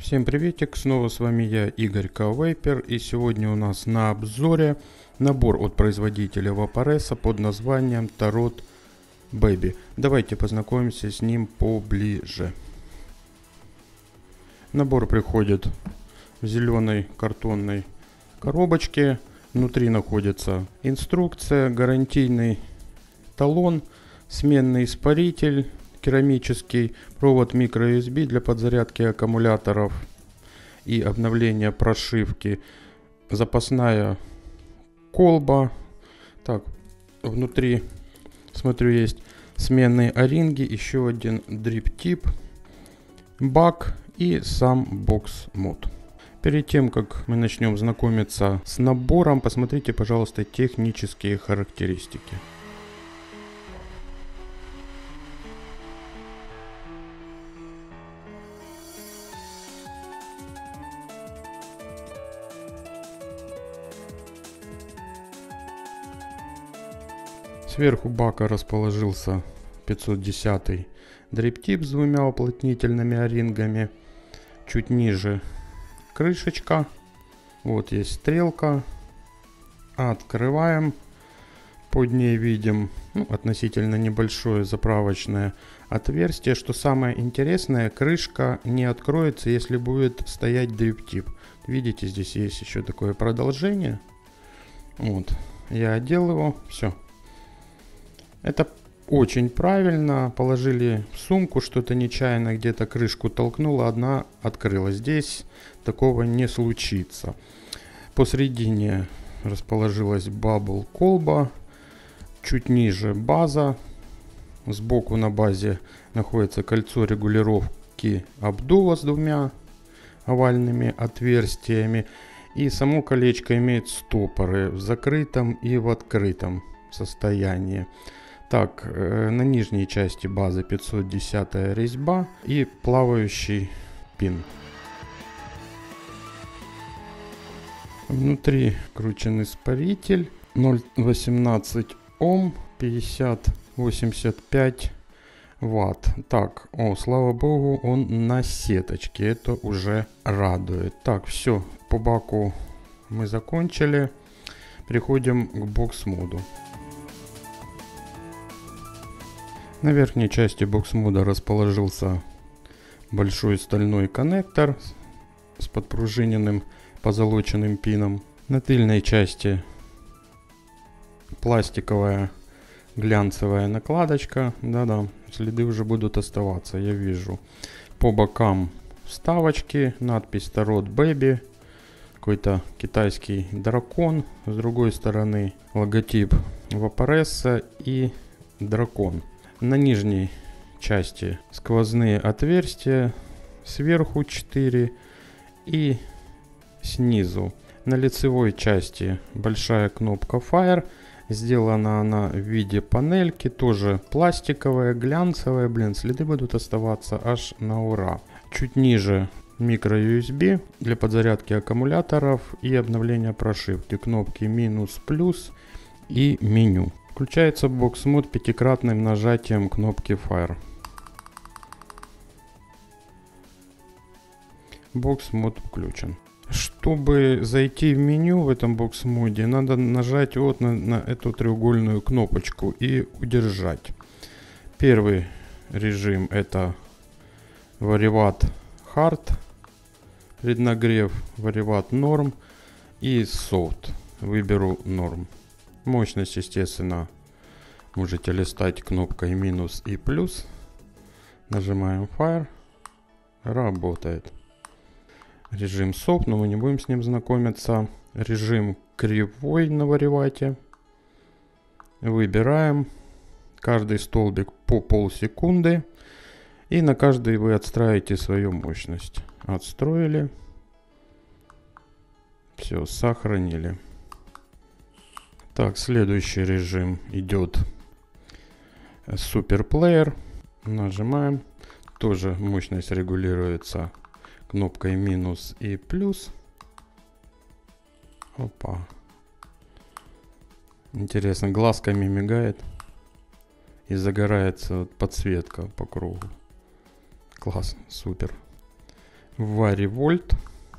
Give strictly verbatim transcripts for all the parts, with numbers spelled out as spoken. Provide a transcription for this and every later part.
Всем приветик, снова с вами я, Игорь Кавейпер, и сегодня у нас на обзоре набор от производителя Vaporesa под названием Tarot Baby. Давайте познакомимся с ним поближе. Набор приходит в зеленой картонной коробочке. Внутри находится инструкция, гарантийный талон, сменный испаритель, керамический, провод микро ю эс би для подзарядки аккумуляторов и обновления прошивки, запасная колба. Так, внутри, смотрю, есть сменные о-ринги, еще один дрип-тип, бак и сам бокс-мод. Перед тем, как мы начнем знакомиться с набором, посмотрите, пожалуйста, технические характеристики. Сверху бака расположился пятьсот десятый дрип-тип с двумя уплотнительными о-рингами. Чуть ниже крышечка. Вот есть стрелка. Открываем. Под ней видим ну, относительно небольшое заправочное отверстие. Что самое интересное, крышка не откроется, если будет стоять дрип-тип. Видите, здесь есть еще такое продолжение. Вот. Я одел его. Все. Это очень правильно. Положили в сумку, что-то нечаянно где-то крышку толкнуло, одна открылась. Здесь такого не случится. Посередине расположилась бабл колба. Чуть ниже база. Сбоку на базе находится кольцо регулировки обдува с двумя овальными отверстиями. И само колечко имеет стопоры в закрытом и в открытом состоянии. Так, э, на нижней части базы пятьсот десятая резьба и плавающий пин. Внутри кручен испаритель ноль восемнадцать Ом, пятьдесят восемьдесят пять ватт. Так, о, слава богу, он на сеточке, это уже радует. Так, все, по баку мы закончили. Переходим к бокс-моду. На верхней части бокс-мода расположился большой стальной коннектор с подпружиненным позолоченным пином. На тыльной части пластиковая глянцевая накладочка. Да-да, следы уже будут оставаться, я вижу. По бокам вставочки, надпись Tarot Baby, какой-то китайский дракон. С другой стороны логотип Vaporesa и дракон. На нижней части сквозные отверстия, сверху четыре и снизу. На лицевой части большая кнопка Fire. Сделана она в виде панельки, тоже пластиковая, глянцевая. Блин, следы будут оставаться аж на ура. Чуть ниже микро ю эс би для подзарядки аккумуляторов и обновления прошивки. Кнопки минус, плюс и меню. Включается бокс-мод пятикратным нажатием кнопки Fire. Бокс-мод включен. Чтобы зайти в меню в этом бокс-моде, надо нажать вот на, на эту треугольную кнопочку и удержать. Первый режим это Varivat Hard, преднагрев Varivat Norm и Soft. Выберу Norm. Мощность, естественно, можете листать кнопкой минус и плюс. Нажимаем Fire. Работает. Режим Soft, но мы не будем с ним знакомиться. Режим кривой на варивате. Выбираем каждый столбик по полсекунды. И на каждый вы отстраиваете свою мощность. Отстроили. Все, сохранили. Так, следующий режим идет суперплеер. Нажимаем. Тоже мощность регулируется кнопкой минус и плюс. Опа. Интересно, глазками мигает и загорается подсветка по кругу. Класс, супер. Варивольт.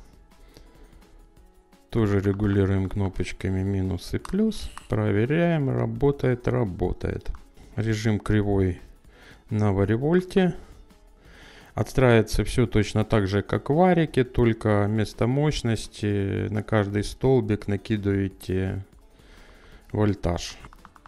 Тоже регулируем кнопочками минус и плюс. Проверяем. Работает, работает. Режим кривой на варивольте. Отстраивается все точно так же, как в варике, только вместо мощности на каждый столбик накидываете вольтаж.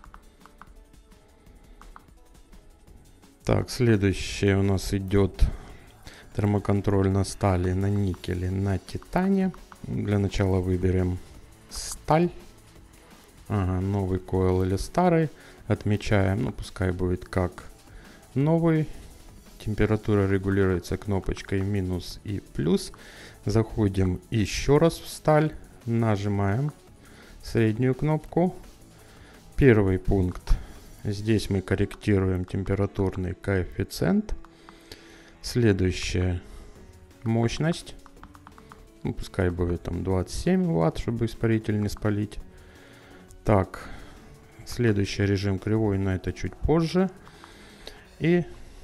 Так, следующее у нас идет термоконтроль на стали, на никеле, на титане. Для начала выберем сталь. Ага, новый койл или старый. Отмечаем, ну пускай будет как новый. Температура регулируется кнопочкой минус и плюс. Заходим еще раз в сталь. Нажимаем среднюю кнопку. Первый пункт. Здесь мы корректируем температурный коэффициент. Следующая мощность. Ну, пускай будет там двадцать семь ватт, чтобы испаритель не спалить. Так, следующий режим кривой, но это чуть позже. И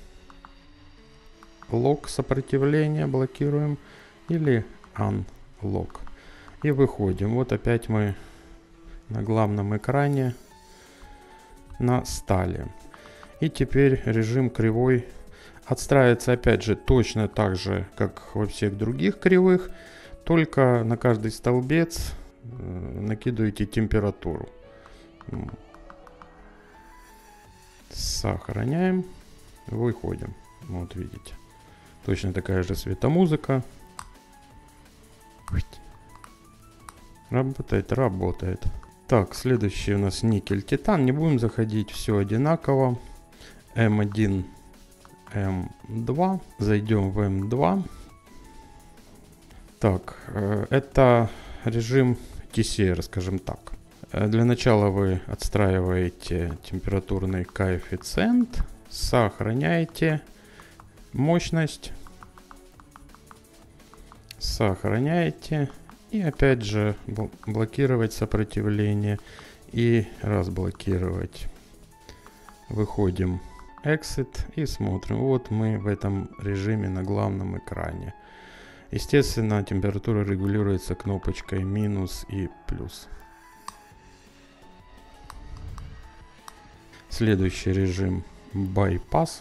лог сопротивления блокируем или unlock. И выходим. Вот опять мы на главном экране на стали. И теперь режим кривой отстраивается опять же точно так же, как во всех других кривых. Только на каждый столбец накидываете температуру. Сохраняем. Выходим. Вот видите. Точно такая же светомузыка. Работает, работает. Так, следующий у нас никель-титан. Не будем заходить, все одинаково. эм один, эм два. Зайдем в эм два. Так, это режим ти си эр, скажем так. Для начала вы отстраиваете температурный коэффициент, сохраняете мощность, сохраняете и опять же блокировать сопротивление и разблокировать. Выходим Exit и смотрим. Вот мы в этом режиме на главном экране. Естественно, температура регулируется кнопочкой минус и плюс. Следующий режим bypass.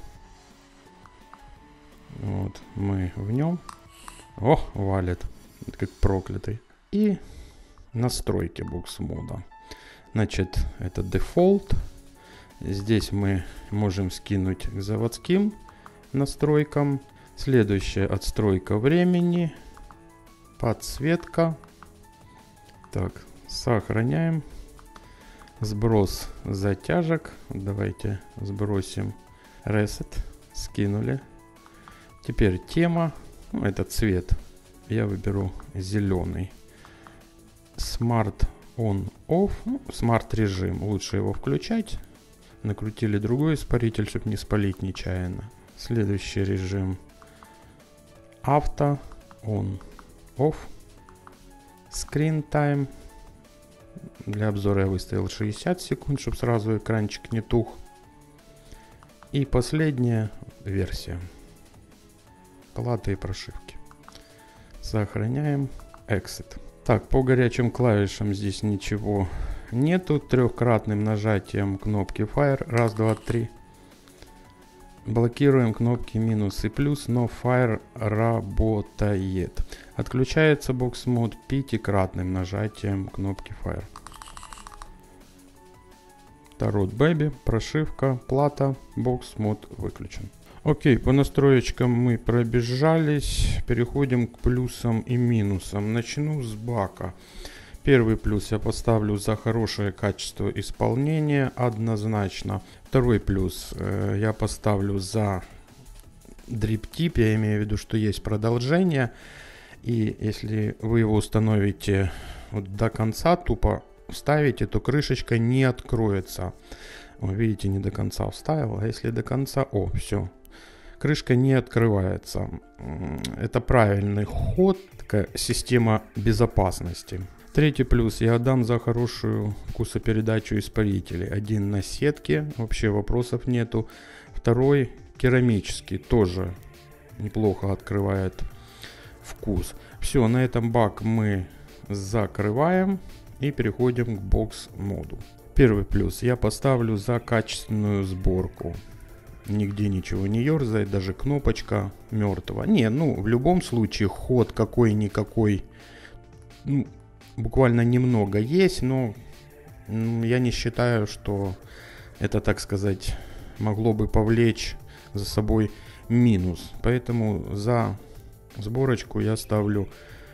Вот мы в нем. О, валит, как проклятый. И настройки бокс-мода. Значит, это дефолт. Здесь мы можем скинуть к заводским настройкам. Следующая отстройка времени, подсветка. Так, сохраняем. Сброс затяжек. Давайте сбросим reset. Скинули. Теперь тема. Ну, это цвет. Я выберу зеленый. Smart on off. Ну, смарт режим. Лучше его включать. Накрутили другой испаритель, чтобы не спалить нечаянно. Следующий режим. Авто, on, off, screen time. Для обзора я выставил шестьдесят секунд, чтобы сразу экранчик не тух. И последняя версия. Платы и прошивки. Сохраняем. Exit. Так, по горячим клавишам здесь ничего нету. Трехкратным нажатием кнопки Fire. Раз, два, три. Блокируем кнопки минус и плюс, но Fire работает. Отключается Box Mode пятикратным нажатием кнопки Fire. Tarot Baby, прошивка, плата, Box Mode выключен. Окей, по настроечкам мы пробежались. Переходим к плюсам и минусам. Начну с бака. Первый плюс я поставлю за хорошее качество исполнения однозначно. Второй плюс э, я поставлю за дрип-тип. Я имею в виду, что есть продолжение. И если вы его установите вот до конца, тупо вставите, то крышечка не откроется. Вы видите, не до конца вставил. А если до конца... О, все. Крышка не открывается. Это правильный ход. Такая система безопасности. Третий плюс я отдам за хорошую вкусопередачу испарителей. Один на сетке, вообще вопросов нету. Второй керамический, тоже неплохо открывает вкус. Все, на этом бак мы закрываем и переходим к бокс-моду. Первый плюс. Я поставлю за качественную сборку. Нигде ничего не ерзает, даже кнопочка мертвая. Не, ну в любом случае ход какой-никакой, ну, буквально немного есть, но ну, я не считаю, что это, так сказать, могло бы повлечь за собой минус. Поэтому за сборочку я ставлю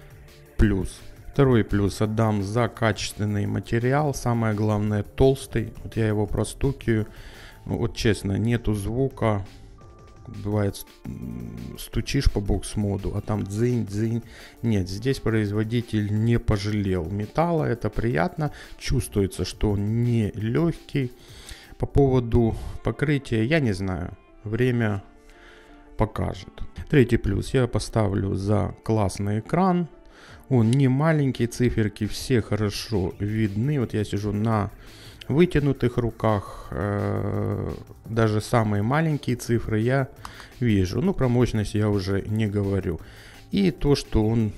плюс. Второй плюс отдам за качественный материал. Самое главное, толстый. Вот я его простукиваю. Вот честно, нету звука. Бывает, стучишь по бокс-моду, а там дзынь-дзынь. Нет, здесь производитель не пожалел металла. Это приятно. Чувствуется, что он не легкий. По поводу покрытия, я не знаю. Время покажет. Третий плюс. Я поставлю за классный экран. Он не маленький, циферки все хорошо видны. Вот я сижу на вытянутых руках, э, даже самые маленькие цифры я вижу. Ну, про мощность я уже не говорю. И то, что он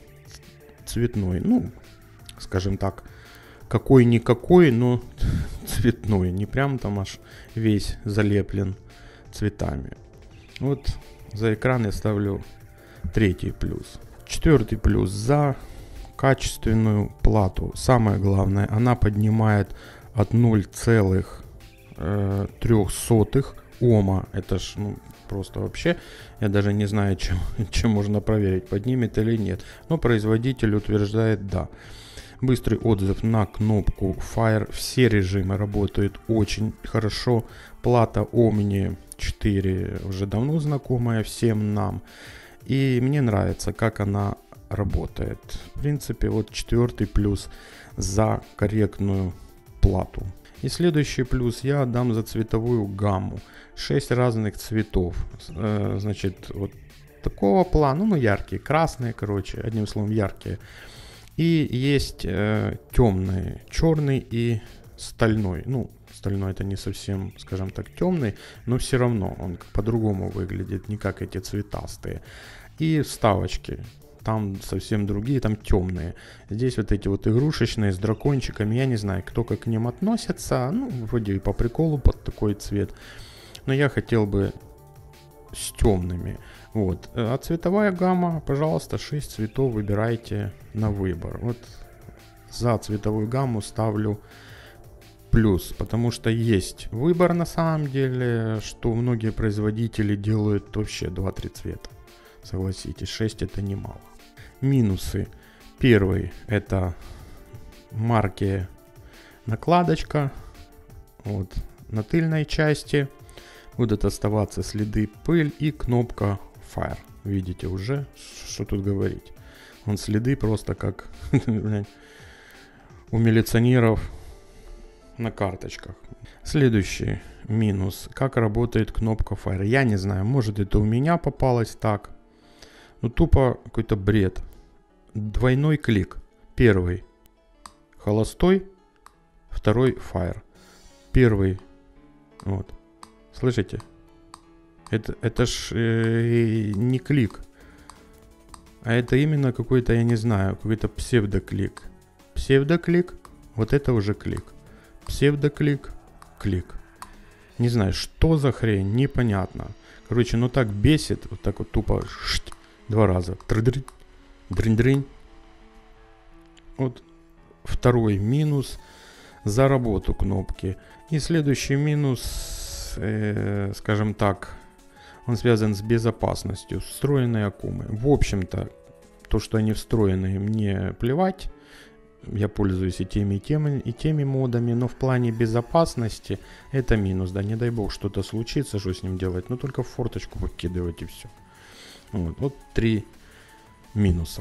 цветной, ну, скажем так, какой-никакой, но цветной. Не прям там аж весь залеплен цветами. Вот за экран я ставлю третий плюс. Четвертый плюс. За качественную плату. Самое главное, она поднимает от ноль целых три сотых ома. Это ж ну, просто вообще, я даже не знаю, чем, чем можно проверить, поднимет или нет. Но производитель утверждает да. Быстрый отзыв на кнопку Fire. Все режимы работают очень хорошо. Плата Omni четыре уже давно знакомая всем нам. И мне нравится, как она работает. В принципе, вот четвертый плюс за корректную плату. И следующий плюс я отдам за цветовую гамму. шесть разных цветов. Э, значит, вот такого плана, ну яркие, красные, короче, одним словом яркие. И есть э, темные, черный и стальной. Ну, стальной это не совсем, скажем так, темный, но все равно он по-другому выглядит, не как эти цветастые. И вставочки. Там совсем другие, там темные. Здесь вот эти вот игрушечные с дракончиками. Я не знаю, кто как к ним относится. Ну, вроде и по приколу под такой цвет. Но я хотел бы с темными. Вот. А цветовая гамма, пожалуйста, шесть цветов выбирайте на выбор. Вот за цветовую гамму ставлю плюс. Потому что есть выбор на самом деле, что многие производители делают вообще два-три цвета. Согласитесь, шесть это немало. Минусы. Первый это марки накладочка. Вот. На тыльной части будут оставаться следы пыль и кнопка Fire. Видите уже, что тут говорить. Вон следы просто как у милиционеров на карточках. Следующий минус. Как работает кнопка Fire. Я не знаю, может это у меня попалось так. Ну тупо какой-то бред. Двойной клик. Первый холостой, второй Fire. Первый. Вот. Слышите? Это, это ж э, не клик. А это именно какой-то, я не знаю, какой-то псевдоклик. Псевдоклик. Вот это уже клик. Псевдоклик. Клик. Не знаю, что за хрень, непонятно. Короче, ну так бесит. Вот так вот тупо. Шт, два раза. Тры-дры, дрынь-дрынь. Вот второй минус за работу кнопки. И следующий минус, э, скажем так, он связан с безопасностью. Встроенные аккумы. В общем-то, то, что они встроенные, мне плевать. Я пользуюсь и теми, и теми, и теми модами. Но в плане безопасности это минус. Да, не дай бог что-то случится, что с ним делать. Но только в форточку выкидывать и все. Вот, вот три минуса.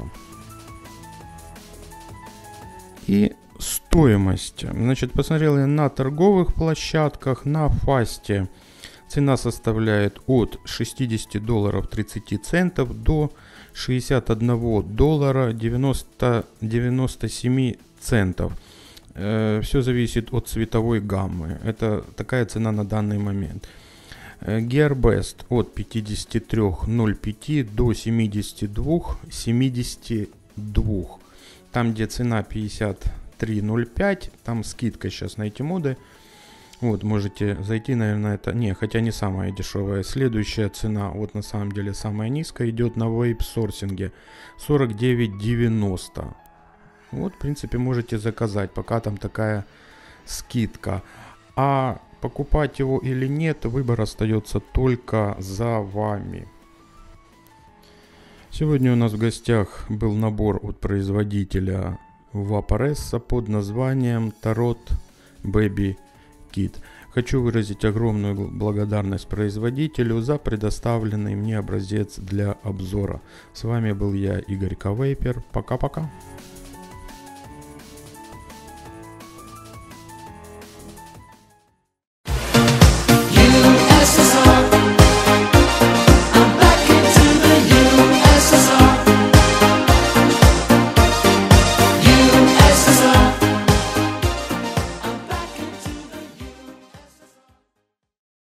И стоимость. Значит, посмотрел я на торговых площадках, на Фасте. Цена составляет от шестидесяти долларов тридцати центов до шестидесяти одного доллара девяноста, девяноста семи центов. Э, все зависит от цветовой гаммы. Это такая цена на данный момент. Gearbest от пятидесяти трёх ноль пять до семидесяти двух семидесяти двух. Там, где цена пятьдесят три ноль пять, там скидка сейчас на эти моды. Вот, можете зайти, наверное, это... Не, хотя не самая дешевая. Следующая цена, вот на самом деле самая низкая, идет на вейп-сорсинге. сорок девять девяносто. Вот, в принципе, можете заказать, пока там такая скидка. А покупать его или нет, выбор остается только за вами. Сегодня у нас в гостях был набор от производителя Vaporessa под названием Tarot Baby Kit. Хочу выразить огромную благодарность производителю за предоставленный мне образец для обзора. С вами был я, Игорь Кавейпер. Пока-пока.